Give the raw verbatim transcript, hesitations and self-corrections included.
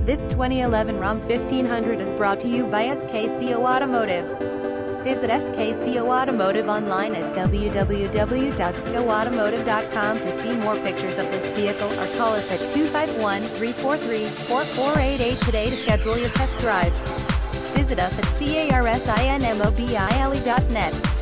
This twenty eleven Ram fifteen hundred is brought to you by S K C O Automotive. Visit S K C O Automotive online at w w w dot s k o automotive dot com to see more pictures of this vehicle, or call us at two five one, three four three, four four eight eight today to schedule your test drive. Visit us at carsinmobile dot net.